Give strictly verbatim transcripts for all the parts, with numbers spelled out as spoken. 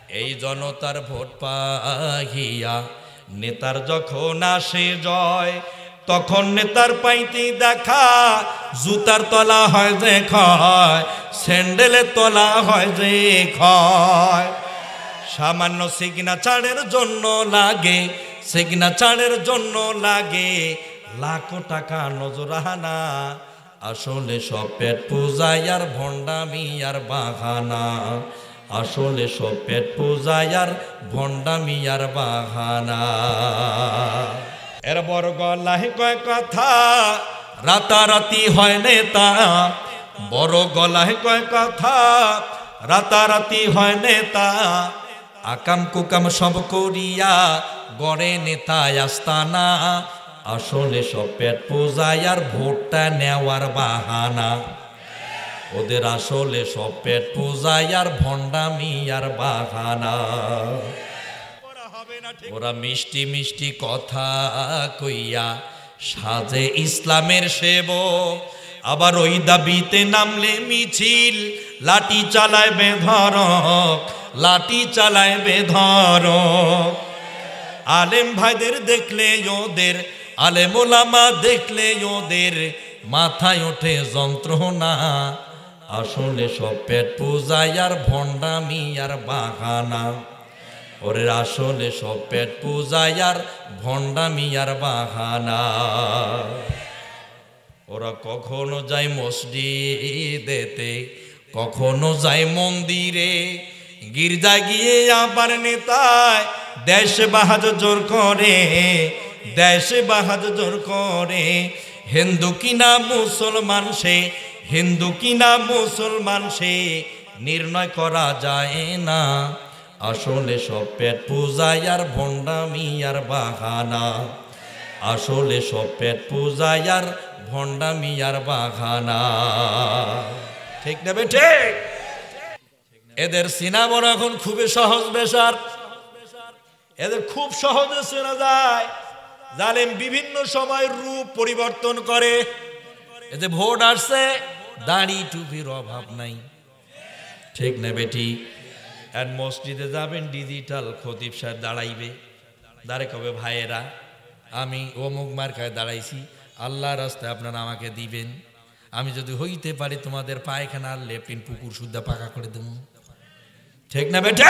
এই জনতার ভোট পাহিয়া নেতার যখন আসে জয়, তখন নেতার পাইতে দেখা জুতার তলা হয় যে ক্ষয়, স্যান্ডেলের তলা হয় যে ক্ষয়। সামান্য সিগনেচারের জন্য লাগে, সিগনেচারের জন্য লাগে লাখো টাকা নজরানা। আসলে সব পেট পূজায় আর ভণ্ডামি আর বাহানা, আসলে সব পেট পূজায় আর ভণ্ডামি আর বাহানা। এর বড় গলায় কয় কথা রাতারাতি হয় নেতা, বড় গলায় কয় কথা রাতারাতি হয় নেতা। আকাম কুকাম সব করিয়া গড়ে নেতা আস্তানা, আসলে সব পেট পূজায় আর ভোটটা নেওয়ার বাহানা। ওদের আসলে সব পেট পূজায় আর ভণ্ডামি আর বাহানা। ওরা মিষ্টি মিষ্টি কথা কইয়া সাজে ইসলামের সেবক, আবার ওই দাবিতে নামলে মিছিল লাঠি চালায় বেধরক, লাঠি চালায় বেধরক। আলেম ভাইদের দেখলে ওদের, আলেম ওলামা দেখলে ওদের মাথায় ওঠে যন্ত্রণা। আসলে সব পেট পূজায় আর ভণ্ডামি আর বাহানা। ওরে আসলে সব পেট পূজায় আর ভণ্ডামি আর বাহানা। ওরা কখনো যায় মসজিদেতে, কখনো যায় মন্দিরে, গির্জা গিয়ে আবার নেতায় দেশ বাহাজ জোর করে, দেশ বাহাজ জোর করে। হিন্দু কিনা মুসলমান সে, হিন্দু কিনা মুসলমান সে নির্ণয় করা যায় না। আসলে সব পেট পূজায় আর ভণ্ডামি আর বাহানা, আসলে সব পেট পূজায় আর ভণ্ডামি আর বাহানা। ঠিক না বেঠে? এদের চিনা বড় এখন খুবই সহজ বেশার, এদের খুব সহজে চেনা যায়। জালেম বিভিন্ন সময় রূপ পরিবর্তন করে। এদের ভোট আসছে, দাড়ি টুপির অভাব নাই। ঠিক না বেটি? আর মসজিদে যাবেন, ডিজিটাল খতিব সাহেব দাঁড়াইবে, দাঁড়ে কবে ভাইয়েরা আমি অমুক মার্কায় দাঁড়াইছি, আল্লাহ রাস্তায় আপনারা আমাকে দিবেন, আমি যদি হইতে পারি তোমাদের পায়খানা আর লেট্রিন পুকুর সুদ্ধা পাকা করে দেব। ঠিক না বেটে?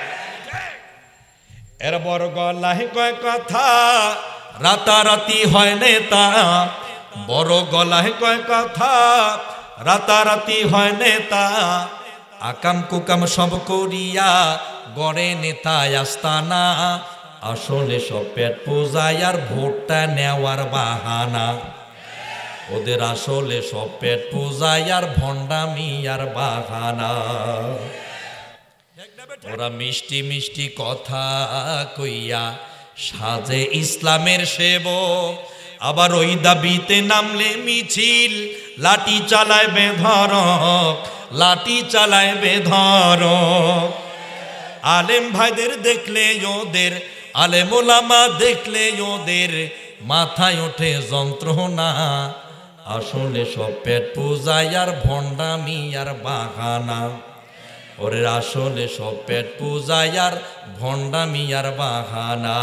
এর বড় গলায় কয় কথা রাতারাতি হয় নেতা, বড় গলায় কয় কথা রাতারাতি হয় নেতা। আকাম কুকাম সব করিয়া গড়ে নেতা আস্তানা, আসলে সব পেট পূজায় আর ভোটটা নেওয়ার বাহানা। ওদের আসলে সব পেট পূজায় আর ভণ্ডামি আর বাহানা। ওরা মিষ্টি মিষ্টি কথা কইয়া সাজে ইসলামের সেবক, আবার ওই দাবিতে নামলে মিছিল লাঠি চালায় বেধরক, লাঠি চালায় বেধরক। আলেম ভাইদের দেখলে ওদের, আলেম ওলামা দেখলে ওদের মাথায় ওঠে যন্ত্রণা। আসলে সব পেট পূজায় আর ভণ্ডামি আর বাহানা। ওরে আসলে সব পেট পূজায় আর ভণ্ডামি আর বাহানা।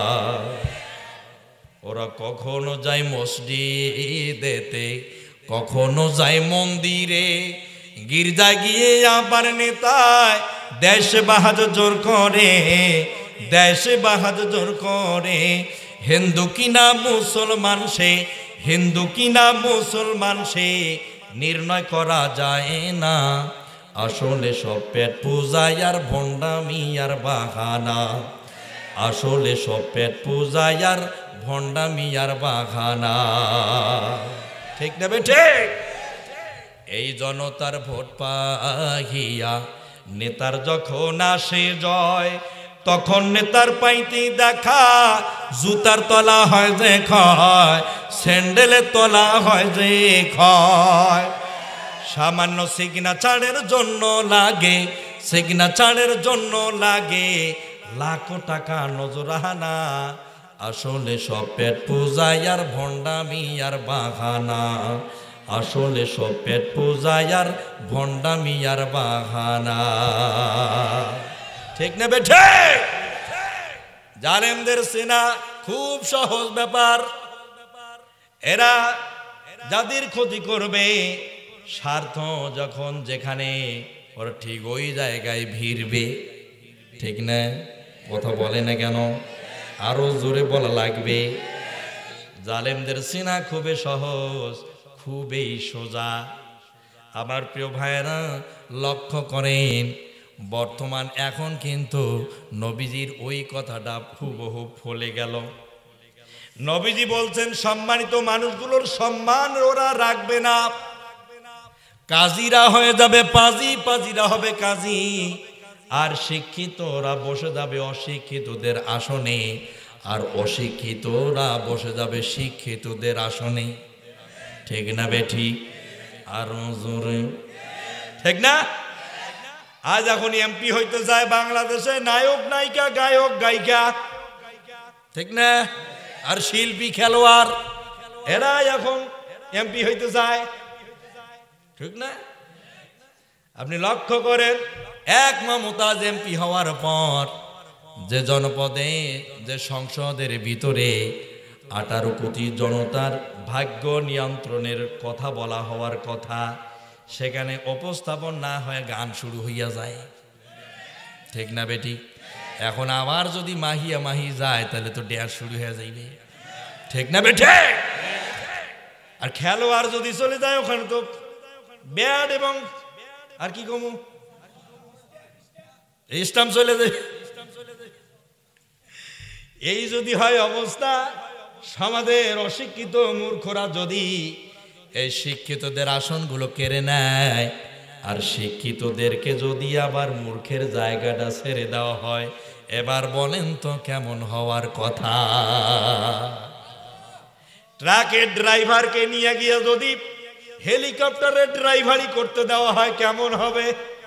ওরা কখনো যায় মসজিদেতে, কখনো যায় মন্দিরে, গির্জা গিয়ে আবার নেতায় দেশ বাহাজ জোর করে, দেশ বাহাজ জোর করে। হিন্দু কিনা মুসলমান সে, হিন্দু কিনা মুসলমান সে নির্ণয় করা যায় না। আসলে সব পেট পূজায় আর ভণ্ডামি আর বাহানা, আসলে সব পেট পূজায় আর ভণ্ডামি আর বাহানা। ঠিক না বেঠে? এই জনতার ভোট পাহিয়া নেতার যখন আসে জয়, তখন নেতার পাইতে দেখা জুতার তলা হয় যে ক্ষয়, স্যান্ডেলের তলা হয় যে ক্ষয়। সামান্য সিগনেচারের জন্য লাগে, সিগনেচারের জন্য লাগে লাখো টাকা নজরানা। আসলে সব পেট পূজায় আর ভণ্ডামি আর বাহানা, আসলে সব পেট পূজায় আর ভণ্ডামি আর বাহানা। ঠিক না বেঠে? জালেমদের সেনা খুব সহজ ব্যাপার। এরা যাদের ক্ষতি করবে, স্বার্থ যখন যেখানে, ওরা ঠিক ওই জায়গায় ভিড়বে। ঠিক না? কথা বলে না কেন? আরো জোরে বলা লাগবে। জালেমদের সেনা খুবই সহজ, খুবই সোজা। আমার প্রিয় ভাইয়েরা লক্ষ্য করেন, বর্তমান এখন কিন্তু নবীজির ওই কথাটা হুবহু ফলে গেল। নবীজি বলছেন সম্মানিত মানুষগুলোর সম্মান ওরা রাখবে না, কাজীরা হয়ে যাবে পাজি, পাজিরা হবে কাজী, আর শিক্ষিতরা বসে যাবে অশিক্ষিতদের আসনে, আর অশিক্ষিতরা বসে যাবে শিক্ষিতদের আসনে। ঠিক না বেঠি? আরো জোরে ঠিক না? আজ এখন এমপি হইতে যায় বাংলাদেশে নায়ক নায়িকা গায়ক গায়িকা, ঠিক না? আর শিল্পী খেলোয়াড় এরা এখন এমপি হইতে যায়, ঠিক না? আপনি লক্ষ্য করেন, এক মমতাজ এমপি হওয়ার পর যে জনপদে, যে সংসদের ভিতরে আঠারো কোটি জনতার ভাগ্য নিয়ন্ত্রণের কথা বলা হওয়ার কথা, সেখানে উপস্থাপন না হয়ে গান শুরু হইয়া যায়। ঠিক না বেটি? এখন আবার যদি মাহিয়া মাহি যায় তাহলে তো ড্যান্স শুরু হয়ে যাইবে। ঠিক না বেঠে? আর খেলোয়াড় যদি চলে যায় ওখানে তো ব্যাট এবং আর কি কমু স্টাম্প চলে যায়। এই যদি হয় অবস্থা, সমাজের অশিক্ষিত মূর্খরা যদি এই শিক্ষিতদের আসনগুলো কেড়ে নেয়, আর শিক্ষিতদেরকে যদি আবার মূর্খের জায়গাটা ছেড়ে দেওয়া হয়, এবার বলেন তো কেমন হওয়ার কথা? ট্রাকের ড্রাইভারকে নিয়ে গিয়ে যদি হেলিকপ্টারের ড্রাইভারি করতে দেওয়া হয় কেমন হবে?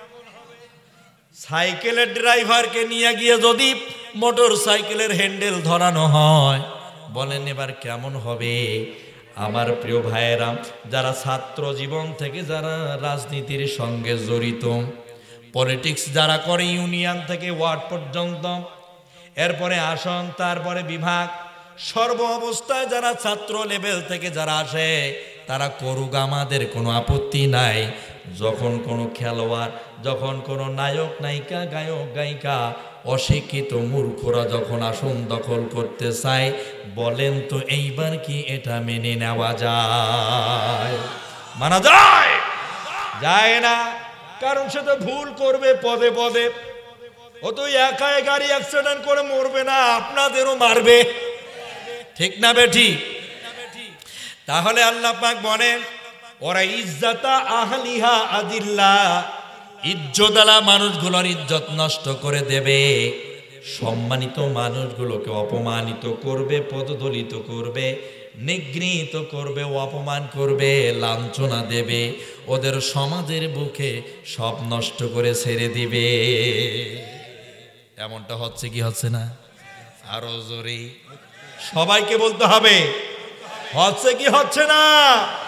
সাইকেলের ড্রাইভারকে নিয়ে গিয়ে যদি মোটর সাইকেলের হ্যান্ডেল ধরানো হয়, বলেন এবার কেমন হবে? আমার প্রিয় ভাইয়েরা, যারা ছাত্র জীবন থেকে যারা রাজনীতির সঙ্গে জড়িত, পলিটিক্স যারা করে ইউনিয়ন থেকে ওয়ার্ড পর্যন্ত, এরপরে আসন, তারপরে বিভাগ, সর্ব অবস্থায় যারা ছাত্র লেভেল থেকে যারা আসে, তারা করুক, আমাদের কোনো আপত্তি নাই। যখন কোনো খেলোয়াড়, যখন কোনো নায়ক নায়িকা গায়ক গায়িকা অশিক্ষিত মূর্খরা যখন আসন দখল করতে চায়, বলেন তো এইবার কি এটা মেনে নেওয়া যায়? মানা যায়? যায় না। কারণ সে তো ভুল করবে পদে পদে। ও তো একাই গাড়ি অ্যাক্সিডেন্ট করে মরবে না, আপনাদেরও মারবে। ঠিক না বেঠি? তাহলে আল্লাহ পাক বলেন, ওরা ইজ্জাতা আহলিহা আদিল্লা, ইজ্জতওয়ালা মানুষগুলোর ইজ্জত নষ্ট করে দেবে, সম্মানিত মানুষগুলোকে অপমানিত করবে, পদদলিত করবে, নিগৃহীত করবে, অপমান করবে, লাঞ্ছনা দেবে, ওদের সমাজের বুকে সব নষ্ট করে ছেড়ে দিবে। এমনটা হচ্ছে কি হচ্ছে না? আরো জোরে সবাইকে বলতে হবে, হচ্ছে কি হচ্ছে না?